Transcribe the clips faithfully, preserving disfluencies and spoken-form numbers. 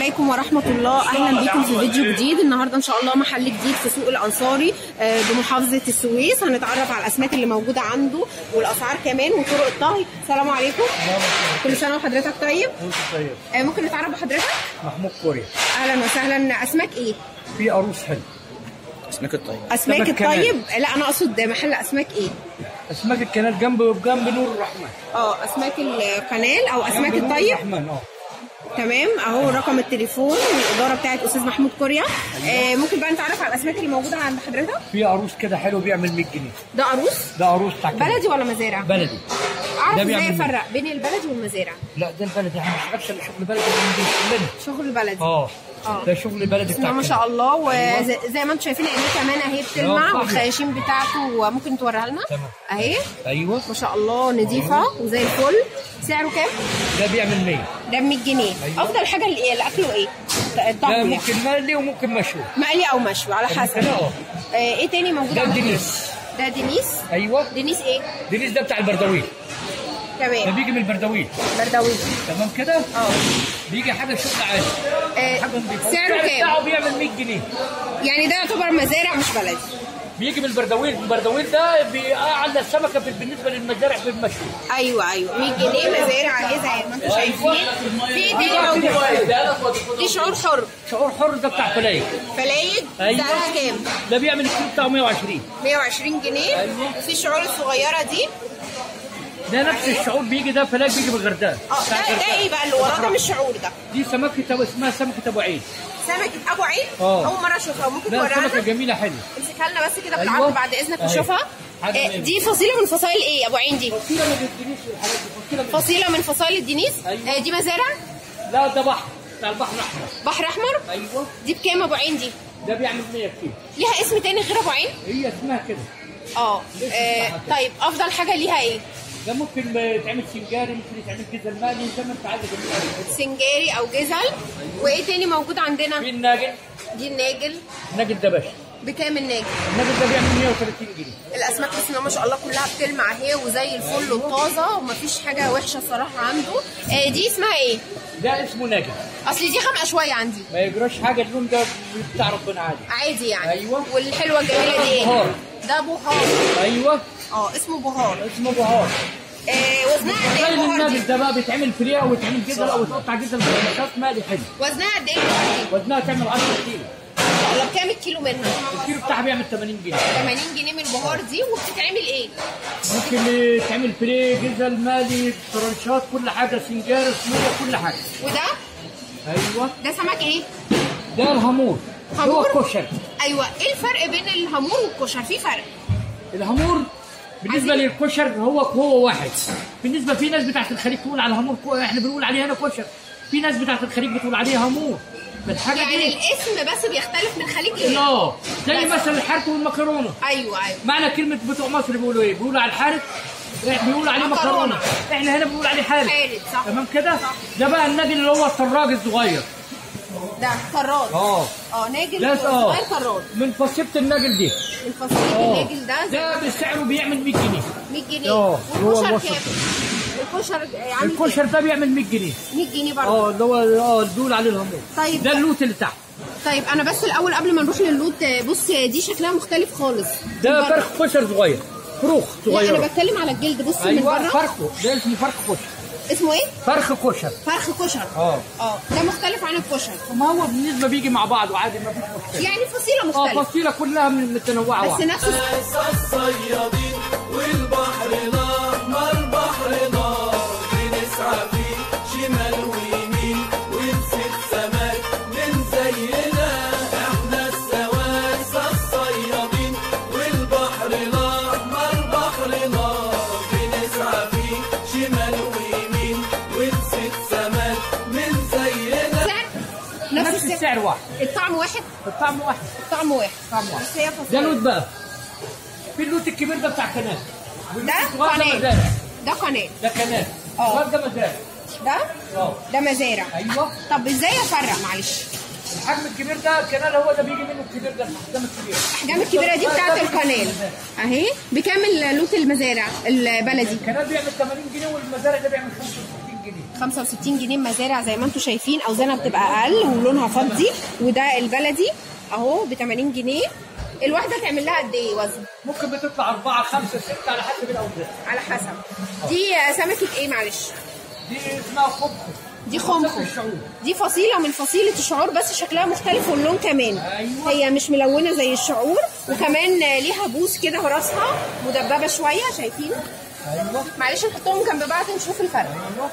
عليكم ورحمة الله. أهلا بكم في فيديو جديد. النهاردة إن شاء الله محل جديد في سوق الأنصاري بمحافظة السويس. هنتعرف على الأسماك اللي موجودة عنده والأسعار كمان وطرق الطهي. السلام عليكم. كل سنة وحضرتك طيب. طيب. ممكن نتعرف بحضرتك؟ محمود كوريا. أهلا وسهلا. أسماك إيه؟ في عروس حلو. أسماك الطيب. أسماك الطيب؟ لا أنا أقصد محل أسماك إيه؟ أسماك الكنال جنب جنب نور الرحمن. أه أسماك القنال أو أسماك الطيب؟ نور الرحمن أه. تمام اهو رقم التليفون والاداره بتاعت استاذ محمود كوريا. آه ممكن بقى نتعرف على الاسماك اللي موجوده عند حضرتك؟ في عروس كده حلو بيعمل مية جنيه. ده عروس؟ ده عروس بتاع بلدي ولا مزارع؟ بلدي. اعرف ازاي افرق بين البلدي والمزارع؟ لا ده البلدي، احنا ما بنشتغلش شغل بلدي كلنا. شغل بلدي اه اه ده شغل بلدي بتاع ما شاء الله. وزي أيوة. ما انتم شايفين عينيه كمان اهي بتلمع والخياشيم بتاعته ممكن توريها لنا؟ تمام اهي ايوه ما شاء الله نظيفه وزي الفل. سعره كام؟ ده بيعمل مية. ده ب مية جنيه. أيوة. افضل حاجه اللي اللي اكله ايه؟ ده ممكن مقلي وممكن مشوي. مقلي او مشوي على حسب. اه ايه تاني موجود؟ ده دينيس. ده دينيس؟ ايوه. دينيس ايه؟ دينيس ده بتاع البردويل. تمام. ده بيجي من البردويل. بردويل. تمام كده؟ اه. بيجي حاجه شغل عادي. آه سعره كام؟ بتاعه بيعمل مية جنيه. يعني ده يعتبر مزارع مش بلدي. بيجي من البردويل، البردويل ده اعلى السمكه بالنسبه للمزارع في المشوي. ايوه ايوه مية جنيه مزارع اهي زي ما انتم شايفين. في ايه تاني موجود؟ دي شعور حر. شعور حر ده بتاع فلايج. فلايج؟ أيوة. سعرها كام؟ ده بيعمل الكيلو بتاعه مية وعشرين. مية وعشرين جنيه. أيوة. وفي الشعور الصغيره دي ده نفس الشعور بيجي، ده فلايج بيجي بالغردقه. اه ده ده ايه بقى اللي وراه ده؟ مش شعور ده. دي سمكه اسمها سمكه ابو عيد. سمكة ابو عيد؟ اه اول مرة اشوفها. ممكن توريها لنا؟ سمكة جميلة حلوة. امسكها لنا بس كده بالعرض. أيوة. بعد اذنك نشوفها. أيوة. دي فصيلة من فصائل ايه ابو عين دي؟ فصيلة من الدنيس والحاجات دي. فصيلة من فصائل الدنيس؟ أيوة. دي مزارع؟ لا ده بحر بتاع البحر الاحمر. بحر احمر؟ ايوه. دي بكام ابو عين دي؟ ده بيعمل مية كيلو. ليها اسم تاني غير ابو عين؟ هي اسمها كده. اه طيب افضل حاجة ليها ايه؟ ده ممكن يتعمل سنجاري، ممكن يتعمل جزل مقلي زي ما انت عايز. سنجاري او جزل. أيوة. وايه تاني موجود عندنا؟ في الناجل. دي الناجل. الناجل ده باشا. بكام الناجل؟ الناجل ده بيعمل مية وتلاتين جنيه. الاسماك بسم الله ما شاء الله كلها بتلمع اهي وزي الفل وطازه ومفيش حاجه وحشه الصراحه عنده. آه دي اسمها ايه؟ ده اسمه ناجل. اصل دي غامقه شويه عندي. ما يجراش حاجه، اللون ده بتاع ربنا عادي. عادي يعني. ايوه. والحلوه الجميله دي ايه؟ بهار. ده بهار. ايوه. اه اسمه بهار. اسمه بهار. آه وزنها قد ايه البهار دي؟ ده بقى بيتعمل فريه او يتعمل جزل او يتقطع جزل بمشاط مالي حلو. وزنها قد ايه البهار دي؟ وزنها تعمل عشرة كيلو. والله بكام الكيلو منها؟ الكيلو بتاعها بيعمل تمانين جنيه. تمانين جنيه من البهار دي. وبتتعمل ايه؟ ممكن يتعمل فريه، جزل، مالي، فرنشات، كل حاجه، سنجارة، صينيه، كل حاجه. وده؟ ايوه. ده سمك ايه؟ ده الهامور. هامور؟ هو الكشري. ايوه. ايه الفرق بين الهامور والكشري؟ في فرق؟ الهامور بالنسبه عزيز. للكشر هو هو واحد. بالنسبه في ناس بتاعت الخليج تقول على هامور، احنا بنقول عليه هنا كشر. في ناس بتاعت الخليج بتقول عليه هامور. الحاجه يعني دي الاسم بس بيختلف من خليج ايه؟ لا زي مثلا الحرق والمكرونه. ايوه ايوه. معنى كلمه بتوع مصر بيقولوا ايه؟ بيقولوا على الحرق بيقولوا عليه مكرونه، احنا هنا بنقول عليه حارق. حارق صح. تمام كده؟ ده بقى الناجل اللي هو الطراج الصغير. ده طراج. اه اه ناجل صغير طراج. من فصيله الناجل دي. من فصيله الناجل ده. ده بسعره بيعمل مية جنيه. مية جنيه. اه والكشر كام؟ الكشر عامل الكشر ده بيعمل مية جنيه. مية جنيه برضه. اه اللي هو اه اللي بيقول عليه الهامور. طيب ده اللوت اللي تحت. طيب انا بس الاول قبل ما نروح للوت، بص دي شكلها مختلف خالص. ده فرخ كشر صغير، فروخ صغيره. لا انا بتكلم على الجلد. بص أيوة. من بره. فرخه ده اسمه فرخ كشر. اسمه ايه؟ فرخ كشر. فرخ كشر. اه اه ده مختلف عن الكشر. ما هو بالنسبه بيجي مع بعض وعادي ما فيش مشكله. يعني فصيله مختلفه. اه فصيله كلها من متنوعه بس واحد. نفس الصيادين والبحر الاحمر بحر نار بنسعى فيه شمال ويمين ونسيب سمك من زينا. احنا السواسة الصيادين والبحر الاحمر بحر نار بنسعى فيه شمال ويمين ونسيب سمك من زينا. نفس السعر واحد. الطعم واحد. الطعم واحد. الطعم واحد. طعم واحد. بس هي ده لوت بقى. في اللوت الكبير ده بتاع كنال. ده قناه. ده قناه. ده كنال. اه ده مزارع. ده؟ اه ده مزارع. ايوه. طب ازاي افرق معلش؟ الحجم الكبير ده الكنال هو ده بيجي منه الكبير ده الاحجام الكبيره. الاحجام الكبيره دي بتاعت القنال اهي. بكام اللوت المزارع البلدي؟ الكنال بيعمل تمانين جنيه والمزارع ده بيعمل خمسة وستين جنيه. خمسة وستين جنيه مزارع زي ما انتم شايفين، اوزانها بتبقى اقل ولونها فضي. وده البلدي اهو ب تمانين جنيه. الواحده تعمل لها قد ايه وزن؟ ممكن بتطلع أربعة خمسة ستة على حسب الاوزان. على حسب. دي سمكه ايه معلش؟ دي اسمها خمخم. دي خمخم. دي فصيله من فصيله الشعور بس شكلها مختلف واللون كمان. أيوة. هي مش ملونه زي الشعور، وكمان ليها بوس كده وراسها مدببه شويه شايفين؟ ايوه. معلش نحطهم جنب بعض نشوف الفرق. ايوه.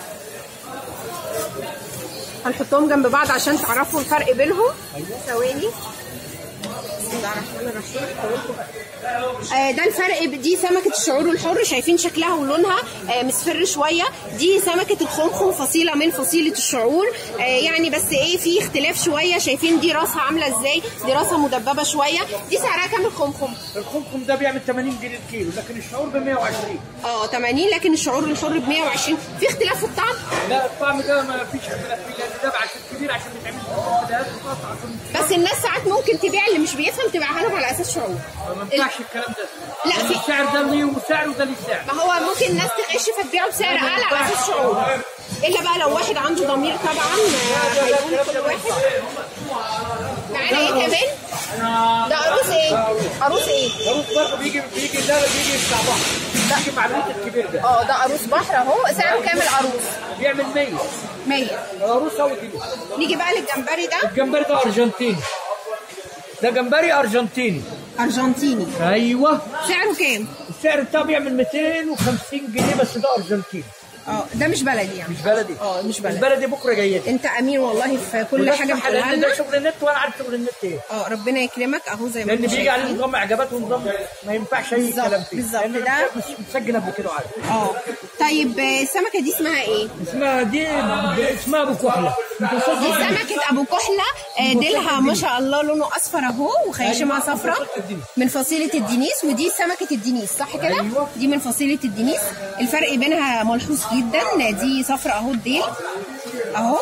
هنحطهم جنب بعض عشان تعرفوا الفرق بينهم. ايوه. ثواني. بسم الله الرحمن الرحيم. آه ده الفرق. دي سمكة الشعور الحر شايفين شكلها ولونها آه مصفر شوية. دي سمكة الخمخم فصيلة من فصيلة الشعور. آه يعني بس ايه في اختلاف شوية. شايفين دي راسها عاملة ازاي؟ دي راسها مدببة شوية. دي سعرها كام الخمخم؟ الخمخم ده بيعمل تمانين جنيه الكيلو، لكن الشعور ب مية وعشرين. اه تمانين، لكن الشعور الحر ب مية وعشرين. في اختلاف في الطعم؟ لا الطعم ده ما فيش اختلاف فيه، لان ده عشان كبير عشان بيتعمل بس الناس ساعات ممكن تبيع اللي مش بيفهم تبيعها لهم على اساس شعور. ما ينفعش الكلام ده. لا في السعر ده ليه وسعر وده ليه سعر. ما هو ممكن الناس تغش فتبيعه بسعر اعلى على اساس شعور، الا بقى لو واحد عنده ضمير طبعا هيقول كل واحد. معانا ايه كمان؟ ده قاروص ايه؟ قاروص ايه؟ قاروص برضه بيجي بيجي ده بيجي بتاع بحر. بيجي مع البيت الكبير ده. اه ده قاروص بحر اهو. سعره كام القاروص؟ بيعمل مية. مية. القاروص هو كده. نيجي بقى للجمبري ده. الجمبري ده ارجنتيني. ده جمبري ارجنتيني. ارجنتيني. ايوه. سعره كام؟ السعر بتاعه بيعمل ميتين وخمسين جنيه بس ده ارجنتيني. اه ده مش بلدي يعني. مش بلدي. اه مش بلدي. البلدي بكره جايه. انت امين والله في كل حاجه بتقولها لنا. ده شغل النت وانا عارف شغل النت ايه. اه ربنا يكرمك اهو زي ما انت لان بيجي عليه نظام اعجابات ونظام ما ينفعش اي كلام فيه. بالظبط ده مش مسجل قبل كده عادي. اه طيب السمكه دي اسمها ايه؟ اسمها دي اسمها ابو كحله. دي سمكه ابو كحله. ديلها ما شاء الله لونه اصفر اهو وخياشمها صفراء من فصيله الدنيس. ودي سمكه الدنيس صح كده؟ أيوة. دي من فصيله الدنيس. الفرق بينها ملحوظ جدا. دي صفراء اهو الديل اهو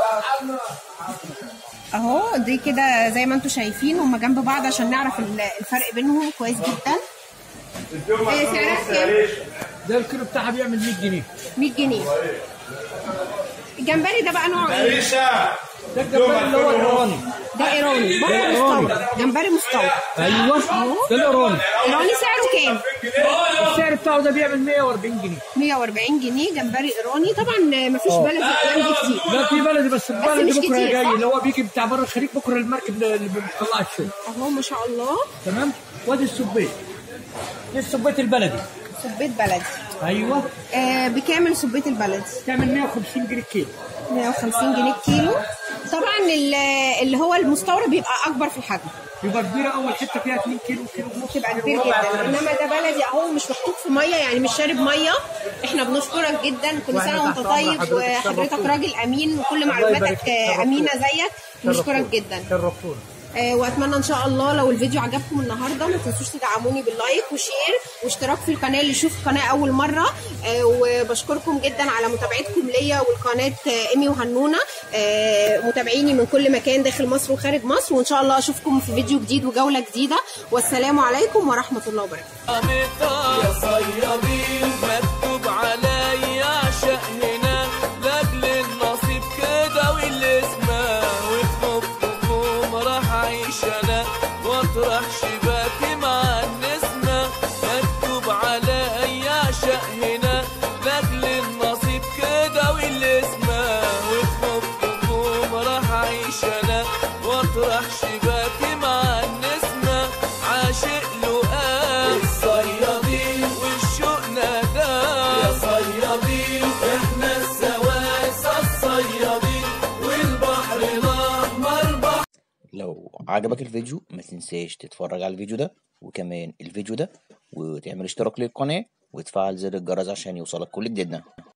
اهو. دي كده زي ما انتم شايفين هم جنب بعض عشان نعرف الفرق بينهم كويس جدا. ايه سعرها كام؟ ده الكيلو بتاعها بيعمل مية جنيه. مية جنيه. الجمبري ده بقى نوعه ايه؟ ده الجمبري اللي هو الايراني. ده ايراني برضه مستورد. جمبري مستورد. ايوه ده الايراني. ايراني سعره كام؟ السعر بتاعه ده بيعمل مية وأربعين جنيه. مية وأربعين جنيه جمبري ايراني. طبعا مفيش بلدي الكلام دي كتير. لا في بلدي بس البلدي بكره جاي اللي هو بيجي بتاع بره الخليج بكره المركب اللي بيطلع الشغل. اهو ما شاء الله. تمام. وادي السبيت. دي السبيت البلدي. سبيت بلدي. ايوه. آه بكام السبيت البلدي؟ تعمل مية وخمسين جنيه الكيلو. مية وخمسين جنيه الكيلو. طبعا اللي هو المستورد بيبقى اكبر في الحجم. بيبقى كبيره اول حته فيها اتنين كيلو كيلو ونص. بتبقى كبير جدا. انما ده بلدي اهو مش محطوط في ميه يعني مش شارب ميه. احنا بنشكرك جدا. كل سنه وانت طيب وحضرتك راجل امين وكل معلوماتك امينه زيك. بنشكرك جدا. شرفتونا. آه واتمنى ان شاء الله لو الفيديو عجبكم النهارده ما تنسوش تدعموني باللايك وشير واشتراك في القناه اللي يشوف القناه اول مره. آه وبشكركم جدا على متابعتكم ليا والقناه آه ايمي وهنونه. آه متابعيني من كل مكان داخل مصر وخارج مصر. وان شاء الله اشوفكم في فيديو جديد وجوله جديده. والسلام عليكم ورحمه الله وبركاته. يا صيادين مكتوب عليا عشق هنا لاجل النصيب كده والاسماء وفي راح اعيش انا واطرح شباكي مع النسمه. مكتوب عليا عشق هنا لاجل النصيب كده والاسماء وفي راح اعيش انا واطرح شباكي مع النسمه. عاشق لقاء الصيادين والشوق ناداه يا صيادين احنا السواس الصيادين والبحر الاحمر بحر. لو عجبك الفيديو ما تنساش تتفرج على الفيديو ده وكمان الفيديو ده وتعمل اشتراك للقناة وتفعل زر الجرس عشان يوصلك كل جديدنا.